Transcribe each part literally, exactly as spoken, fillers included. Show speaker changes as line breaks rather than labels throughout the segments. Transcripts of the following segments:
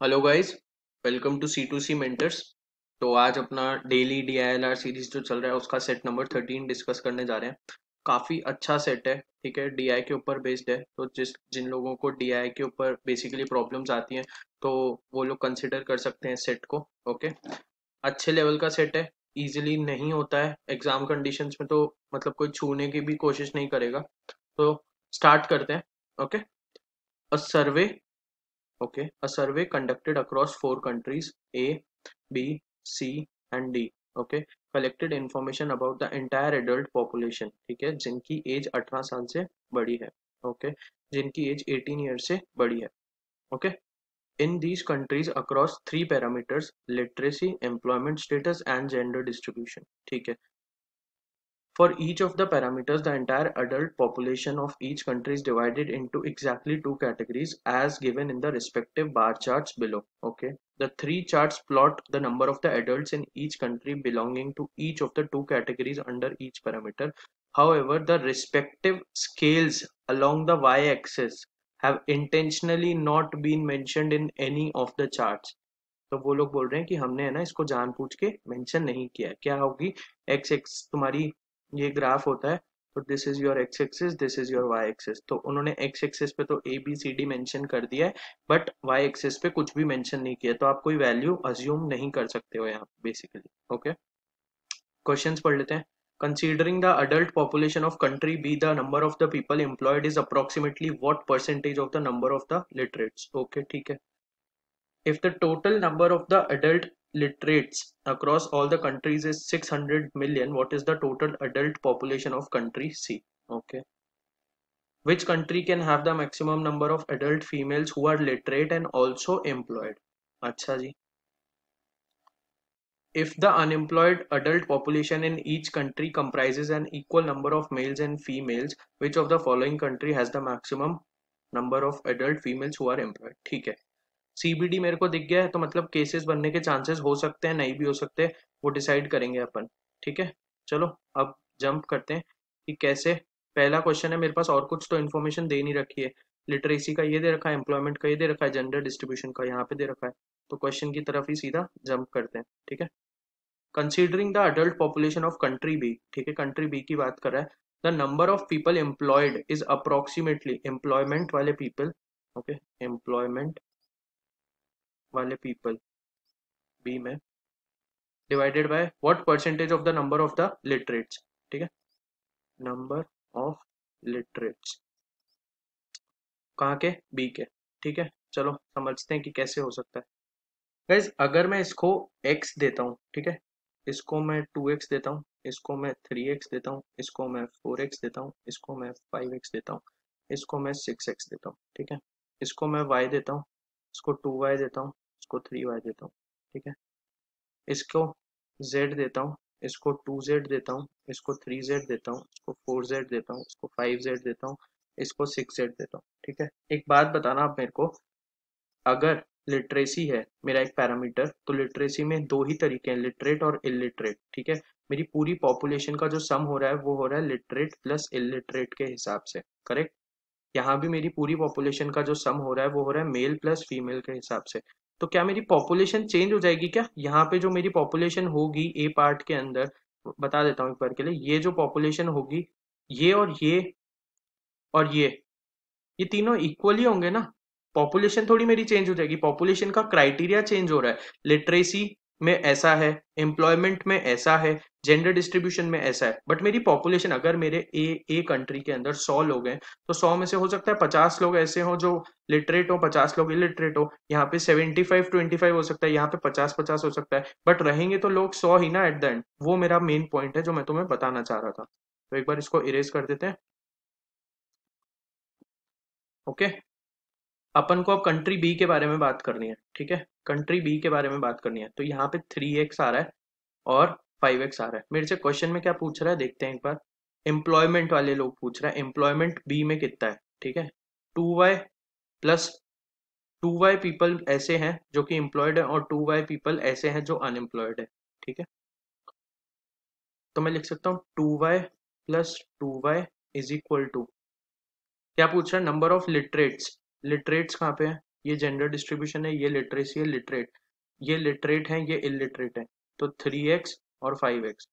Hello guys, welcome to C two C mentors. तो आज अपना daily D I L R series जो चल रहा है उसका सेट नंबर थर्टीन डिस्कस करने जा रहे हैं। काफ़ी अच्छा सेट है, ठीक है। डी आई के ऊपर बेस्ड है, तो जिस जिन लोगों को डी आई के ऊपर बेसिकली प्रॉब्लम्स आती हैं तो वो लोग कंसिडर कर सकते हैं सेट को। ओके, अच्छे लेवल का सेट है, इजीली नहीं होता है एग्जाम कंडीशंस में, तो मतलब कोई छूने की भी कोशिश नहीं करेगा। तो स्टार्ट करते हैं। Okay, a survey Okay, a survey conducted across four countries A, B, C and D. Okay, collected information about the entire adult population. ठीक है, जिनकी एज अठारह साल से बड़ी है। Okay, जिनकी एज अठारह ईयर से बड़ी है। Okay, in these countries across three parameters: literacy, employment status and gender distribution. ठीक है, for each of the parameters, the entire adult population of each country is divided into exactly two categories as given in the respective bar charts below. Okay. The three charts plot the number of the adults in each country belonging to each of the two categories under each parameter. However, the respective scales along the y-axis have intentionally not been mentioned in any of the charts. तो वो लोग बोल रहे हैं कि हमने है ना इसको जानबूझ के मेंशन नहीं किया है। क्या होगी, एक्स एक्स तुम्हारी ये ग्राफ होता है, तो this is your X axis, this is your Y axis. तो उन्होंने एक्स एक्सिस पे तो A B C D mention कर दिया है, बट वाई एक्सिस पे कुछ भी मेंशन नहीं किया, तो आप कोई वैल्यू अज्यूम नहीं कर सकते हो यहाँ बेसिकली। ओके, क्वेश्चंस पढ़ लेते हैं। Considering the adult population of country B, the number of the people employed is approximately what percentage of the number of the literates? Okay, ठीक है। If the total number of the adult literates across all the countries is six hundred million, what is the total adult population of country C? Okay. Which country can have the maximum number of adult females who are literate and also employed? अच्छा जी। If the unemployed adult population in each country comprises an equal number of males and females, which of the following country has the maximum number of adult females who are employed? ठीक है, CBD मेरे को दिख गया है, तो मतलब cases बनने के चांसेस हो सकते हैं, नहीं भी हो सकते, वो डिसाइड करेंगे अपन। ठीक है, चलो अब जंप करते हैं कि कैसे। पहला क्वेश्चन है मेरे पास, और कुछ तो इन्फॉर्मेशन दे नहीं रखी है। लिटरेसी का ये दे रखा है, एम्प्लॉयमेंट का ये दे रखा है, जेंडर डिस्ट्रीब्यूशन का यहाँ पे दे रखा है, तो क्वेश्चन की तरफ ही सीधा जंप करते हैं। ठीक है, considering the adult population of country B, ठीक है, कंट्री बी की बात कर रहा है। The number of people employed is approximately, employment वाले पीपल, ओके, एम्प्लॉयमेंट वाले पीपल बी में, divided by what percentage of the number of the literates. ठीक है, नंबर ऑफ लिटरेट्स कहाँ के, बी के। ठीक है, चलो समझते हैं कि कैसे हो सकता है। गाइज अगर मैं इसको x देता हूँ, ठीक है, इसको मैं टू एक्स देता हूँ, इसको मैं थ्री एक्स देता हूँ, इसको मैं फोर एक्स देता हूँ, इसको मैं फाइव एक्स देता हूँ, इसको मैं सिक्स एक्स देता हूँ, ठीक है, इसको मैं y देता हूँ, इसको टू वाई देता हूँ, इसको थ्री वाई देता हूँ, ठीक है, इसको z देता हूँ, इसको टू जेड देता हूँ, इसको थ्री जेड देता हूँ, इसको फोर जेड देता हूँ, इसको फाइव जेड देता हूँ, इसको सिक्स जेड देता हूँ। ठीक है, एक बात बताना आप मेरे को, अगर लिटरेसी है मेरा एक पैरामीटर, तो लिटरेसी में दो ही तरीके हैं, लिटरेट और इलिटरेट। ठीक है, मेरी पूरी पॉपुलेशन का जो सम हो रहा है वो हो रहा है लिटरेट प्लस इलिटरेट के हिसाब से, करेक्ट। यहाँ भी मेरी पूरी पॉपुलेशन का जो सम हो रहा है वो हो रहा है मेल प्लस फीमेल के हिसाब से। तो क्या मेरी पॉपुलेशन चेंज हो जाएगी क्या? यहाँ पे जो मेरी पॉपुलेशन होगी ए पार्ट के अंदर, बता देता हूँ एक बार के लिए, ये जो पॉपुलेशन होगी, ये और ये और ये ये तीनों इक्वली होंगे ना। पॉपुलेशन थोड़ी मेरी चेंज हो जाएगी, पॉपुलेशन का क्राइटेरिया चेंज हो रहा है। लिटरेसी में ऐसा है, एम्प्लॉयमेंट में ऐसा है, जेंडर डिस्ट्रीब्यूशन में ऐसा है, बट मेरी पॉपुलेशन, अगर मेरे ए ए कंट्री के अंदर सौ लोग हैं, तो सौ में से हो सकता है पचास लोग ऐसे हो जो लिटरेट हो, पचास लोग इलिटरेट हो। यहाँ पे सेवेंटी फाइव ट्वेंटी फाइव हो सकता है, यहाँ पे पचास पचास हो सकता है, बट रहेंगे तो लोग सौ ही ना एट द एंड। वो मेरा मेन पॉइंट है जो मैं तुम्हें बताना चाह रहा था। तो एक बार इसको इरेज कर देते हैं। ओके, अपन को अब कंट्री बी के बारे में बात करनी है। ठीक है, कंट्री बी के बारे में बात करनी है, तो यहाँ पे थ्री एक्स आ रहा है और फाइव एक्स आ रहा है। मेरे से क्वेश्चन में क्या पूछ रहा है देखते हैं एक बार। एम्प्लॉयमेंट वाले लोग पूछ रहा है, एम्प्लॉयमेंट बी में कितना है। ठीक है, two Y plus two Y people ऐसे हैं जो कि एम्प्लॉयड है, और टू वाई पीपल ऐसे हैं जो अनएम्प्लॉयड है। ठीक है, तो मैं लिख सकता हूँ two Y plus two Y is equal to, क्या पूछ रहा है, नंबर ऑफ लिटरेट्स। लिटरेट्स कहाँ पे है, ये जेंडर डिस्ट्रीब्यूशन है, ये लिटरेसी है, लिटरेट, ये लिटरेट है, ये इलिटरेट है, तो थ्री एक्स और फाइव एक्स,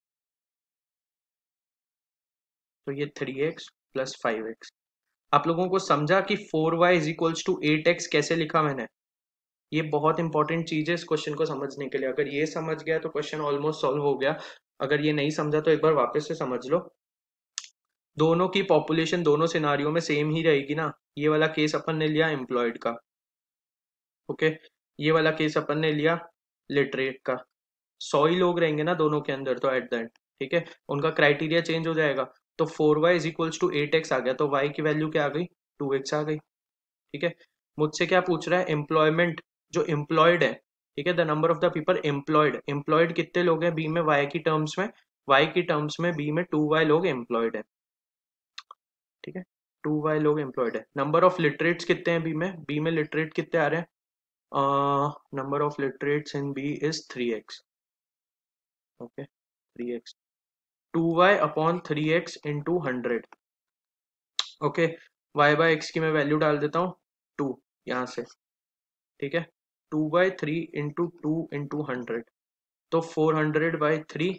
तो ये three X plus five X. आप लोगों को समझा कि four Y is equals to eight X कैसे लिखा मैंने? ये बहुत इंपॉर्टेंट चीज है इस क्वेश्चन को समझने के लिए। अगर ये समझ गया तो क्वेश्चन ऑलमोस्ट सॉल्व हो गया। अगर ये नहीं समझा तो एक बार वापस से समझ लो। दोनों की पॉपुलेशन दोनों सिनारियों में सेम ही रहेगी ना। ये वाला केस अपन ने लिया एम्प्लॉयड का, ओके, ये वाला केस अपन ने लिया लिटरेट का। सौ ही लोग रहेंगे ना दोनों के अंदर, तो एट द एंड ठीक है उनका क्राइटेरिया चेंज हो जाएगा। तो four Y is equals to eight X आ गया, तो वाई की वैल्यू क्या आ गई? टू एक्स आ गई। ठीक है, मुझसे क्या पूछ रहा है? एम्प्लॉयमेंट, जो एम्प्लॉयड है, ठीक है, the number of the people employed. Employed कितने लोग हैं बी में? वाई की टर्म्स में, वाई की टर्म्स में बी में टू वाई लोग एम्प्लॉयड है। ठीक है, टू वाई लोग एम्प्लॉयड है। नंबर ऑफ लिटरेट्स कितने हैं बी में? बी में लिटरेट कितने आ रहे हैं? Number of literates in B is three X, okay, three x, two Y upon three X into hundred, okay. Y by X की मैं वैल्यू डाल देता हूँ टू यहाँ से, ठीक है, two by three into two into hundred, तो फोर हंड्रेड बाई थ्री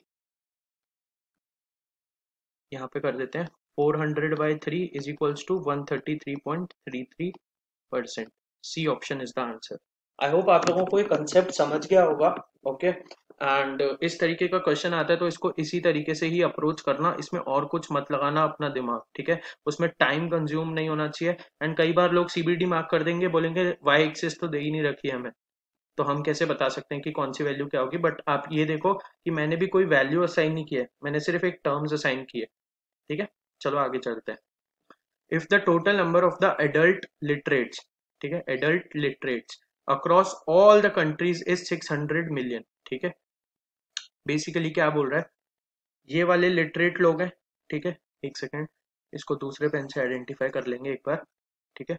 यहाँ पे कर देते हैं। Four hundred by three is equals to one thirty three point three three percent. C option is the answer. I hope आप लोगों को ये कंसेप्ट समझ गया होगा, ओके। एंड इस तरीके का क्वेश्चन आता है तो इसको इसी तरीके से ही अप्रोच करना, इसमें और कुछ मत लगाना अपना दिमाग, ठीक है। उसमें टाइम कंज्यूम नहीं होना चाहिए। एंड कई बार लोग सीबीडी मार्क कर देंगे, बोलेंगे वाई एक्सिस तो दे ही नहीं रखी है हमें, तो हम कैसे बता सकते हैं कि कौन सी वैल्यू क्या होगी। बट आप ये देखो कि मैंने भी कोई वैल्यू असाइन नहीं किया है, मैंने सिर्फ एक टर्म्स असाइन किए, ठीक है। चलो आगे चलते हैं। If the total number of the adult literates, ठीक है, adult literates across all the countries is six hundred million, ठीक है। बेसिकली क्या बोल रहा है? ये वाले लिटरेट लोग हैं, ठीक है, एक सेकेंड, इसको दूसरे पेन से आइडेंटिफाई कर लेंगे एक बार, ठीक है।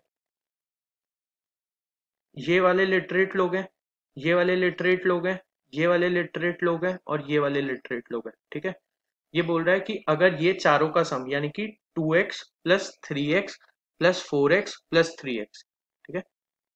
ये वाले लिटरेट लोग हैं, ये वाले लिटरेट लोग हैं, ये वाले लिटरेट लोग हैं, और ये वाले लिटरेट लोग हैं, ठीक है। ये बोल रहा है कि अगर ये चारों का सम यानी कि two x plus three X plus four X plus three x, ठीक है,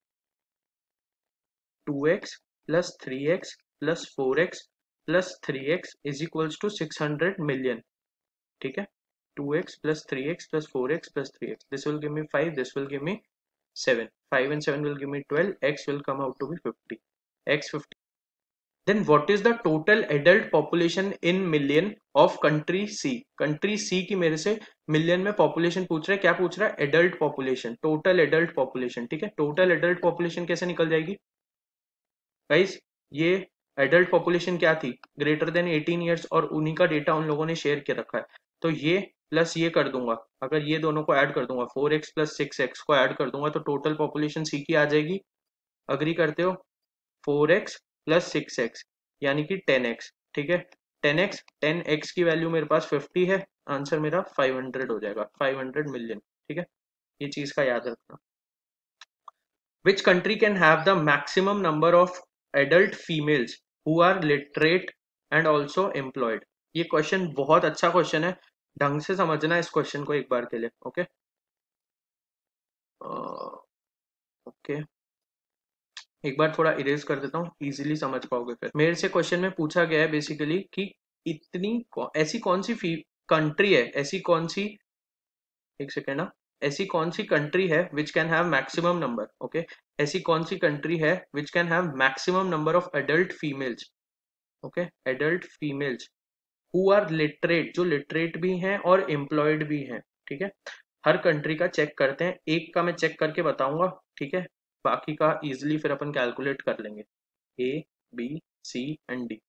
two x plus three X plus four X plus three X is equals to six hundred million, ठीक है। Two x plus three X plus four X plus three X, this will give me five, this will give me seven, five and seven will give me twelve, x will come out to be fifty, x fifty. Then what is the total adult population in million of country C? country C की मेरे से million में population पूछ रहा है। क्या पूछ रहा है? Adult population, total adult population, ठीक है। टोटल एडल्ट पॉपुलेशन कैसे निकल जाएगी गाइस? ये एडल्ट पॉपुलेशन क्या थी? ग्रेटर देन एटीन ईयर्स, और उन्हीं का डेटा उन लोगों ने शेयर के रखा है। तो ये प्लस ये कर दूंगा, अगर ये दोनों को ऐड कर दूंगा, four X plus six X को ऐड कर दूंगा, तो टोटल पॉपुलेशन सी की आ जाएगी। अग्री करते हो? Four X plus six X यानी कि टेन एक्स, ठीक है। टेन एक्स, टेन एक्स की वैल्यू मेरे पास फिफ्टी है, आंसर मेरा फाइव हंड्रेड हो जाएगा, फाइव हंड्रेड मिलियन, ठीक है। ये चीज का याद रखना। Which country can have the maximum number of adult females who are literate and also employed? ये क्वेश्चन बहुत अच्छा क्वेश्चन है, ढंग से समझना इस क्वेश्चन को एक बार के लिए, ओके ओके। एक बार थोड़ा इरेज कर देता हूँ, इजीली समझ पाओगे। फिर मेरे से क्वेश्चन में पूछा गया है बेसिकली कि इतनी ऐसी कौन सी कंट्री है, ऐसी कौन सी, एक सेकेंड ना, ऐसी कौन सी कंट्री है which can have maximum number, okay, ऐसी कौन सी कंट्री है which can have maximum number of adult females, okay, adult females who are literate, जो लिटरेट भी हैं और एम्प्लॉयड भी हैं, ठीक है। हर कंट्री का चेक करते हैं, एक का मैं चेक करके बताऊंगा, ठीक है, बाकी का इजिली फिर अपन कैलकुलेट कर लेंगे। A B C and D.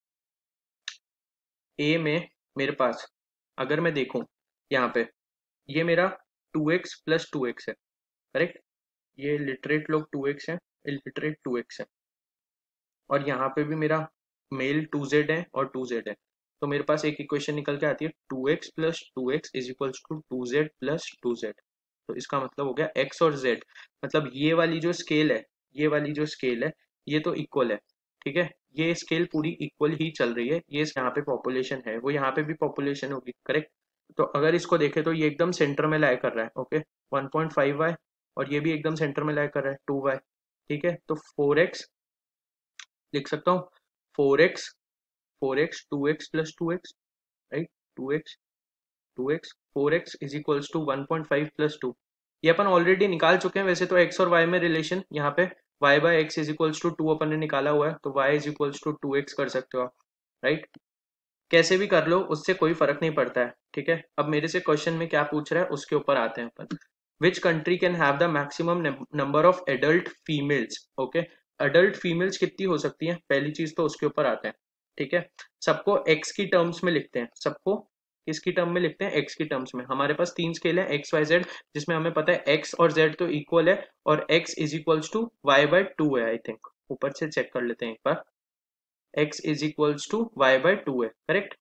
A में मेरे पास अगर मैं देखूं यहाँ पे, ये मेरा two x plus two X है, करेक्ट। ये लिटरेट लोग टू एक्स है, इलिटरेट टू एक्स है, और यहाँ पे भी मेरा मेल टू जेड है और टू जेड है। तो मेरे पास एक इक्वेशन निकल के आती है, two x plus two X is equals to two Z plus two Z. तो इसका मतलब हो गया x और z, मतलब ये वाली जो स्केल है, ये वाली जो स्केल है, ये तो इक्वल है, ठीक है। ये स्केल पूरी इक्वल ही चल रही है। ये यहाँ पे पॉपुलेशन है, वो यहाँ पे भी पॉपुलेशन होगी, करेक्ट। तो अगर इसको देखें तो ये एकदम सेंटर में लाई कर रहा है, okay, one point five Y, और ये भी एकदम सेंटर में लाई कर रहा है, टू वाई। ठीक है, तो फोर एक्स लिख सकता हूँ, four x four X two x plus two X, right, two x two X four X is equals to one point five plus two. ये अपन ऑलरेडी निकाल चुके हैं वैसे तो, एक्स और वाई में रिलेशन यहाँ पे y by X is equals to two अपन ने निकाला हुआ है, तो y is equals to two X कर सकते हो आप, राइट। कैसे भी कर लो उससे कोई फर्क नहीं पड़ता है, ठीक है। अब मेरे से क्वेश्चन में क्या पूछ रहा है उसके ऊपर आते हैं अपन। Which country can have the maximum number of adult females, okay. Adult females कितनी हो सकती हैं, पहली चीज तो उसके ऊपर आते हैं, ठीक है। सबको एक्स की टर्म्स में लिखते हैं, सबको किसकी टर्म में लिखते हैं, एक्स की टर्म्स में। हमारे पास तीन स्केल है एक्स वाई जेड, जिसमें हमें पता है एक्स और जेड तो इक्वल है, और X is equals to Y by two है, आई थिंक ऊपर से चेक कर लेते हैं एक बार, x is equals to Y by two है, करेक्ट।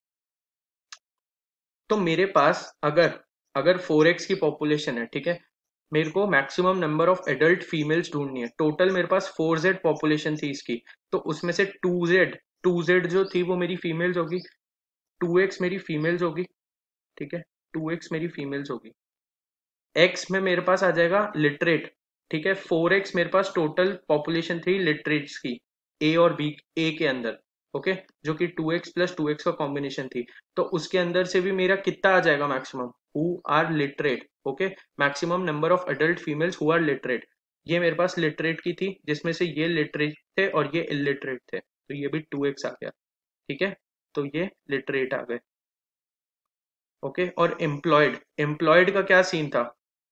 तो मेरे पास अगर अगर फोर एक्स की पॉपुलेशन है, ठीक है, मेरे को maximum number of adult females ढूंढनी है। टोटल मेरे पास फोर जेड पॉपुलेशन थी इसकी, तो उसमें से टू जेड टू जेड जो थी वो मेरी फीमेल्स होगी, टू एक्स मेरी फीमेल्स होगी, ठीक है, टू एक्स मेरी फीमेल्स होगी। एक्स में मेरे पास आ जाएगा लिटरेट, ठीक है, फोर एक्स मेरे पास टोटल पॉपुलेशन थी लिटरेट्स की, ए और बी, ए के अंदर, ओके, जो कि two x plus two x का कॉम्बिनेशन थी। तो उसके अंदर से भी मेरा कितना आ जाएगा maximum, who are literate, okay, maximum number of adult females who are literate. ये मेरे पास लिटरेट की थी, जिसमें से ये लिटरेट थे और ये इलिटरेट थे, तो ये भी टू एक्स आ गया, ठीक है, तो ये लिटरेट आ गए, ओके। और एम्प्लॉयड, एम्प्लॉयड का क्या सीन था,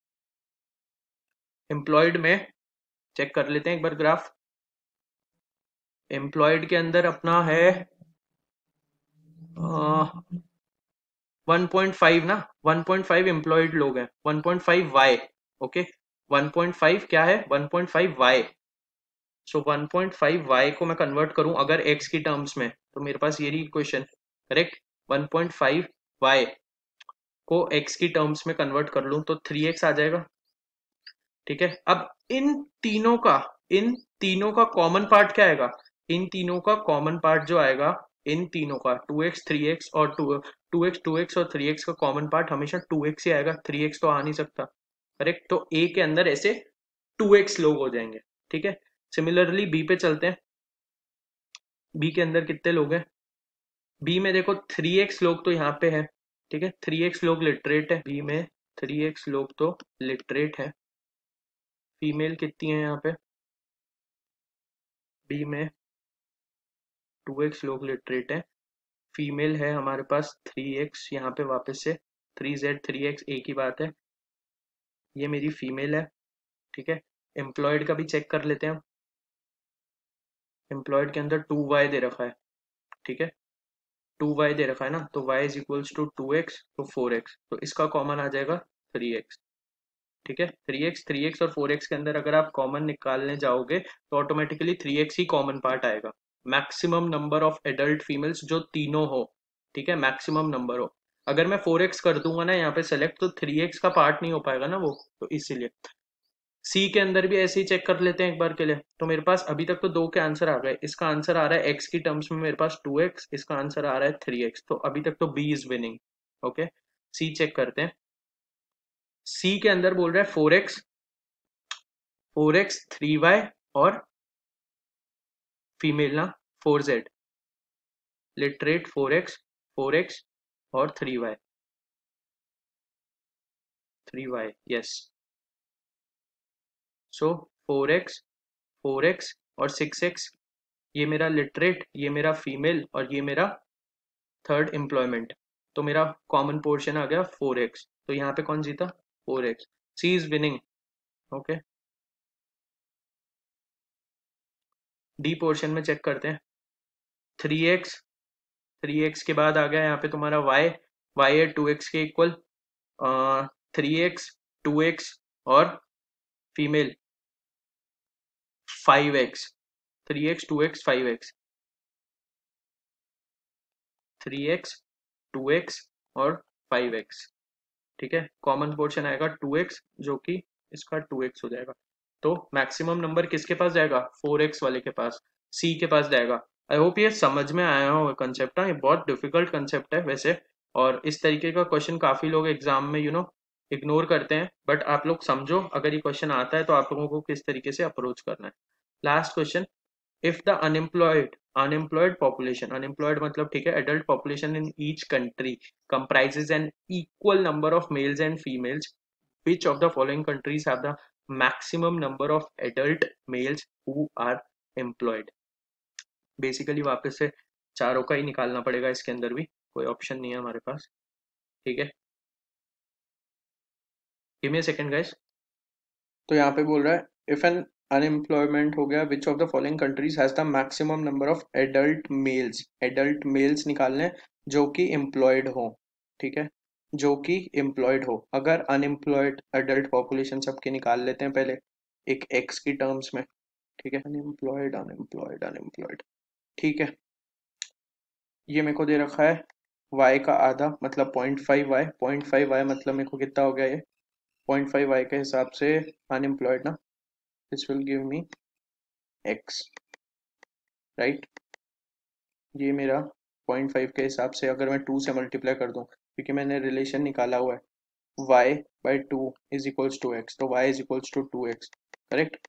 एम्प्लॉयड में चेक कर लेते हैं एक बार ग्राफ। एम्प्लॉयड के अंदर अपना है वन पॉइंट फाइव ना, वन पॉइंट फाइव एम्प्लॉयड लोग हैं, one point five y, okay, one point five क्या है, one point five y. So one point five y को मैं कन्वर्ट करूं अगर एक्स की टर्म्स में, तो मेरे पास ये रही equation, correct. One point five y को एक्स की टर्म्स में कन्वर्ट कर लूं तो थ्री एक्स आ जाएगा, ठीक है। अब इन तीनों का इन तीनों का कॉमन पार्ट क्या आएगा, इन तीनों का कॉमन पार्ट जो आएगा, इन तीनों का टू एक्स थ्री एक्स और two two x two x और थ्री एक्स का कॉमन पार्ट हमेशा टू एक्स ही आएगा, थ्री एक्स तो आ नहीं सकता, करेक्ट। तो ए के अंदर ऐसे टू एक्स लोग हो जाएंगे, ठीक है। सिमिलरली बी पे चलते हैं, बी के अंदर कितने लोग हैं, बी में देखो थ्री एक्स लोग तो यहाँ पे है, ठीक है, थ्री एक्स लोग लिटरेट है बी में, थ्री एक्स लोग तो लिटरेट है। फीमेल कितनी है यहाँ पे, बी में टू एक्स लोग लिटरेट है, फीमेल है हमारे पास थ्री एक्स, यहाँ पे वापस से थ्री जेड थ्री एक्स एक ही बात है, ये मेरी फीमेल है, ठीक है। एम्प्लॉयड का भी चेक कर लेते हैं, एम्प्लॉयड के अंदर टू वाई दे रखा है, ठीक है, टू वाई दे रखा है ना, तो y is equals to two x, तो फोर एक्स, तो इसका कॉमन आ जाएगा थ्री एक्स, ठीक है। थ्री एक्स थ्री एक्स और फोर एक्स के अंदर अगर आप कॉमन निकालने जाओगे तो ऑटोमेटिकली थ्री एक्स ही कॉमन पार्ट आएगा। Maximum number of adult females जो तीनों हो, ठीक है, मैक्सिमम नंबर हो। अगर मैं फोर एक्स कर दूंगा ना यहाँ पे सेलेक्ट, तो थ्री एक्स का पार्ट नहीं हो पाएगा ना वो, तो इसीलिए सी के अंदर भी ऐसे ही चेक कर लेते हैं एक बार के लिए। तो मेरे पास अभी तक तो दो के आंसर आ गए, इसका आंसर आ रहा है एक्स की टर्म्स में मेरे पास टू एक्स, इसका आंसर आ रहा है थ्री एक्स, तो अभी तक तो B is winning, okay. C check करते हैं, सी के अंदर बोल रहा है four x four x three y और फीमेल ना four z, literate four x four x और three y three y yes. So four x four x और सिक्स एक्स, ये मेरा लिटरेट, ये मेरा फीमेल और ये मेरा थर्ड एम्प्लॉयमेंट, तो मेरा कॉमन पोर्शन आ गया फोर एक्स, तो यहाँ पे कौन जीता, four x, C is winning, okay. D portion में चेक करते हैं, थ्री एक्स थ्री एक्स के बाद आ गया यहाँ पे तुम्हारा वाई, वाई है टू एक्स के equal, three x two x और female five x, three x two x five x, three x two x और फाइव एक्स, ठीक है। कॉमन पोर्शन आएगा टू एक्स, जो कि इसका टू एक्स हो जाएगा, तो मैक्सिमम नंबर किसके पास जाएगा, फोर एक्स वाले के पास, सी के पास जाएगा। आई होप ये समझ में आया हो कंसेप्ट, ना ये बहुत डिफिकल्ट कंसेप्ट है वैसे, और इस तरीके का क्वेश्चन काफी लोग एग्जाम में यू नो इग्नोर करते हैं, बट आप लोग समझो अगर ये क्वेश्चन आता है तो आप लोगों को किस तरीके से अप्रोच करना है। Last question, if the unemployed unemployed population, unemployed मतलब ठीक है, adult population in each country comprises an equal number of males and females, which of the following countries have the maximum number of adult males who are employed? Basically वापस से चारों का ही निकालना पड़ेगा, इसके अंदर भी कोई ऑप्शन नहीं है हमारे पास, ठीक है। Give me a second guys. तो यहाँ पे बोल रहा है इफ एन अनएम्प्लॉयमेंट हो गया, which of the following countries has the maximum number of adult males, adult males निकालने जो कि एम्प्लॉयड हो, ठीक है, जो कि एम्प्लॉयड हो। अगर अनएम्प्लॉयड एडल्ट पॉपुलेशन सबके निकाल लेते हैं पहले एक एक्स की टर्म्स में, ठीक है, अनएम्प्लॉयड अनएम्प्लॉयड अनएम्प्लॉयड, ठीक है। ये मेरे को दे रखा है y का आधा मतलब point five y, point five y मतलब मेरे को कितना हो गया ये, पॉइंट फाइव वाई के हिसाब से अनएम्प्लॉयड ना, this will give me x, right. ये मेरा पॉइंट फाइव के हिसाब से अगर मैं टू से मल्टीप्लाई कर दूं, क्योंकि मैंने रिलेशन निकाला हुआ है y by two is equals to x, तो y is equals to two x, correct.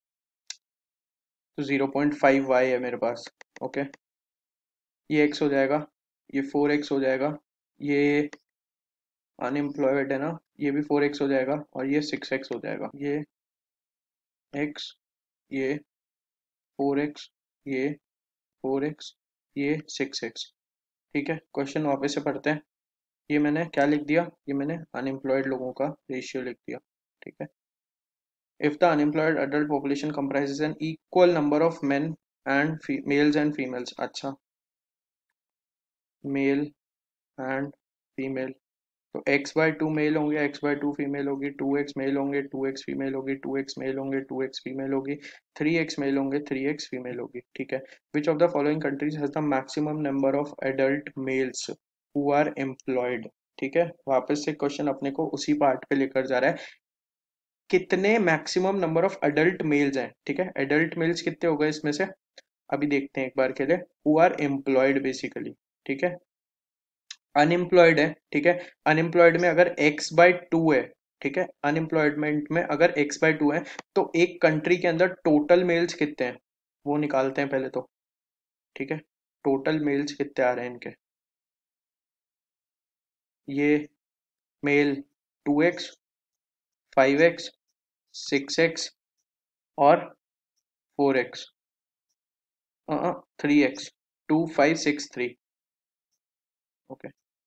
तो जीरो पॉइंट फाइव वाई है मेरे पास, ओके। ये x हो जाएगा, ये फोर एक्स हो जाएगा, ये अनएम्प्लॉयड है ना, ये भी फोर एक्स हो जाएगा, और ये सिक्स एक्स हो जाएगा, ये x, ये फोर एक्स, ये फोर एक्स, ये सिक्स एक्स, ठीक है। क्वेश्चन वापस से पढ़ते हैं। ये मैंने क्या लिख दिया, ये मैंने अनएम्प्लॉयड लोगों का रेशियो लिख दिया, ठीक है। If the unemployed adult population comprises an equal number of men and males and females, अच्छा, मेल एंड फीमेल, तो x बाई टू मेल होंगे, x बाई टू फीमेल होगी, टू एक्स मेल होंगे, टू एक्स फीमेल होगी, two x male होंगे, two x female होगी, three x male होंगे, three x female होगी, ठीक है। Which of the following countries has the maximum number of adult males who are employed, ठीक है। वापस से क्वेश्चन अपने को उसी पार्ट पे लेकर जा रहा है, कितने maximum number of adult males हैं, ठीक है। एडल्ट मेल्स कितने हो गए इसमें से, अभी देखते हैं एक बार के लिए, हु आर एम्प्लॉयड बेसिकली, ठीक है। अनएम्प्लॉयड है, ठीक है। अनएम्प्लॉयड में अगर x बाई टू है, ठीक है, अनएम्प्लॉयमेंट में अगर x बाई टू है, तो एक कंट्री के अंदर टोटल मेल्स कितने हैं वो निकालते हैं पहले तो, ठीक है। टोटल मेल्स कितने आ रहे हैं इनके, ये male two x, five x, six x और four x, three x, two five six three, okay.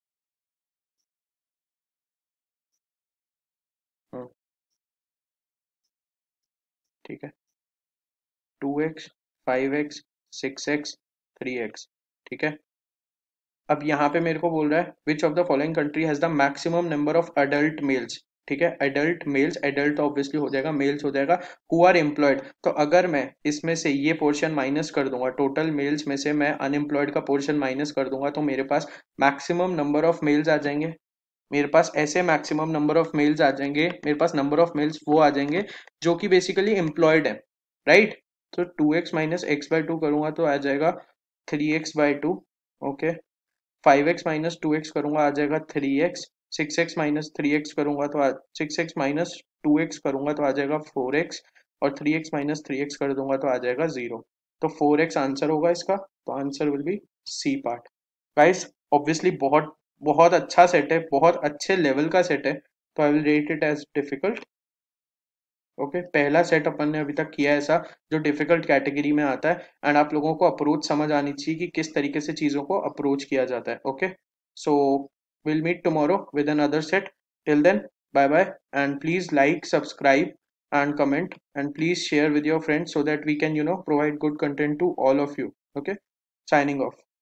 ठीक है, two x, five x, six x, three x, ठीक है। अब यहाँ पे मेरे को बोल रहा है which of the following country has the maximum number of adult males, ठीक है। एडल्ट मेल्स, एडल्ट तो ऑब्वियसली हो जाएगा, मेल्स हो जाएगा, हु आर एम्प्लॉयड। तो अगर मैं इसमें से ये पोर्शन माइनस कर दूंगा, टोटल मेल्स में से मैं अनएम्प्लॉयड का पोर्शन माइनस कर दूंगा, तो मेरे पास मैक्सिमम नंबर ऑफ मेल्स आ जाएंगे। मेरे पास ऐसे मैक्सिमम नंबर ऑफ मेल्स आ जाएंगे, मेरे पास नंबर ऑफ मेल्स वो आ जाएंगे जो कि बेसिकली एम्प्लॉयड है, राइट। तो two x minus x by two करूंगा तो आ जाएगा three x by two, okay. Five x minus two x करूंगा आ जाएगा three x, six x minus three x करूंगा तो six x minus two x करूंगा तो आ जाएगा फोर एक्स, और three x minus three x कर दूंगा तो आ जाएगा जीरो। तो फोर एक्स आंसर होगा इसका, तो answer will be C part. Guys obviously बहुत बहुत अच्छा सेट है, बहुत अच्छे लेवल का सेट है, तो I will rate it as difficult, okay. पहला सेट अपन ने अभी तक किया है ऐसा जो डिफिकल्ट कैटेगरी में आता है, एंड आप लोगों को अप्रोच समझ आनी चाहिए कि किस तरीके से चीजों को अप्रोच किया जाता है, okay. So will meet tomorrow with another set, till then bye bye, and please like, subscribe and comment, and please share with your friends so that we can, you know, provide good content to all of you, okay. Signing off.